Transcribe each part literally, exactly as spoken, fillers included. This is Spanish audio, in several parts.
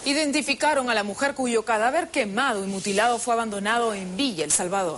Identificaron a la mujer cuyo cadáver quemado y mutilado fue abandonado en Villa El Salvador.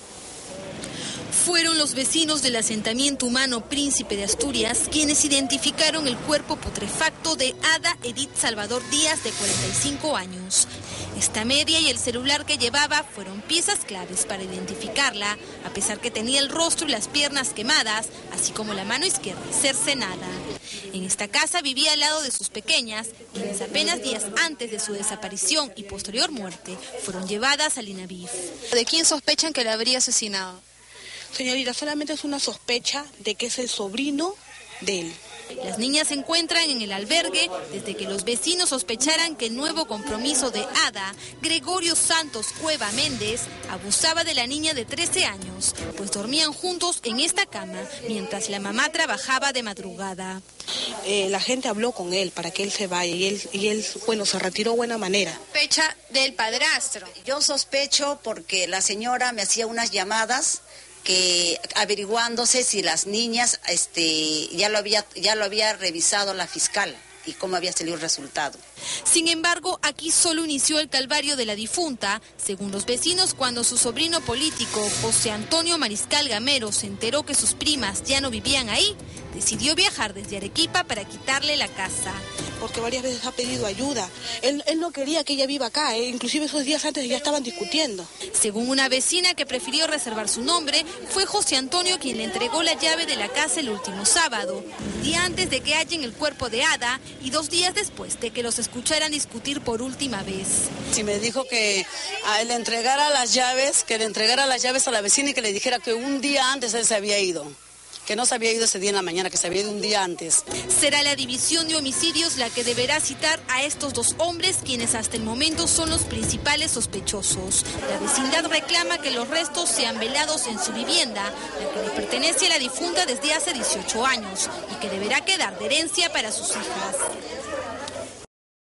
Fueron los vecinos del asentamiento humano Príncipe de Asturias quienes identificaron el cuerpo putrefacto de Ada Edith Salvador Díaz, de cuarenta y cinco años. Esta media y el celular que llevaba fueron piezas claves para identificarla, a pesar que tenía el rostro y las piernas quemadas, así como la mano izquierda cercenada. En esta casa vivía al lado de sus pequeñas, quienes apenas días antes de su desaparición y posterior muerte fueron llevadas al INAVIF. ¿De quién sospechan que la habría asesinado? Señorita, solamente es una sospecha de que es el sobrino de él. Las niñas se encuentran en el albergue desde que los vecinos sospecharan que el nuevo compromiso de Ada, Gregorio Santos Cueva Méndez, abusaba de la niña de trece años, pues dormían juntos en esta cama mientras la mamá trabajaba de madrugada. Eh, la gente habló con él para que él se vaya y él, y él bueno, se retiró de buena manera. Sospecha del padrastro. Yo sospecho porque la señora me hacía unas llamadas que averiguándose si las niñas este ya lo había ya lo había revisado la fiscal y cómo había salido el resultado. Sin embargo, aquí solo inició el calvario de la difunta, según los vecinos, cuando su sobrino político, José Antonio Mariscal Gamero, se enteró que sus primas ya no vivían ahí, decidió viajar desde Arequipa para quitarle la casa. Porque varias veces ha pedido ayuda. Él, él no quería que ella viva acá, ¿eh? Inclusive esos días antes ya estaban discutiendo. Según una vecina que prefirió reservar su nombre, fue José Antonio quien le entregó la llave de la casa el último sábado, un día antes de que hallen el cuerpo de Ada y dos días después de que los escucharan discutir por última vez. Sí, me dijo que a él le entregara las llaves, que le entregara las llaves a la vecina y que le dijera que un día antes él se había ido. Que no se había ido ese día en la mañana, que se había ido un día antes. Será la División de Homicidios la que deberá citar a estos dos hombres, quienes hasta el momento son los principales sospechosos. La vecindad reclama que los restos sean velados en su vivienda, la que le pertenece a la difunta desde hace dieciocho años, y que deberá quedar de herencia para sus hijas.